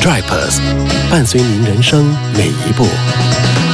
Drypers 伴随您人生每一步。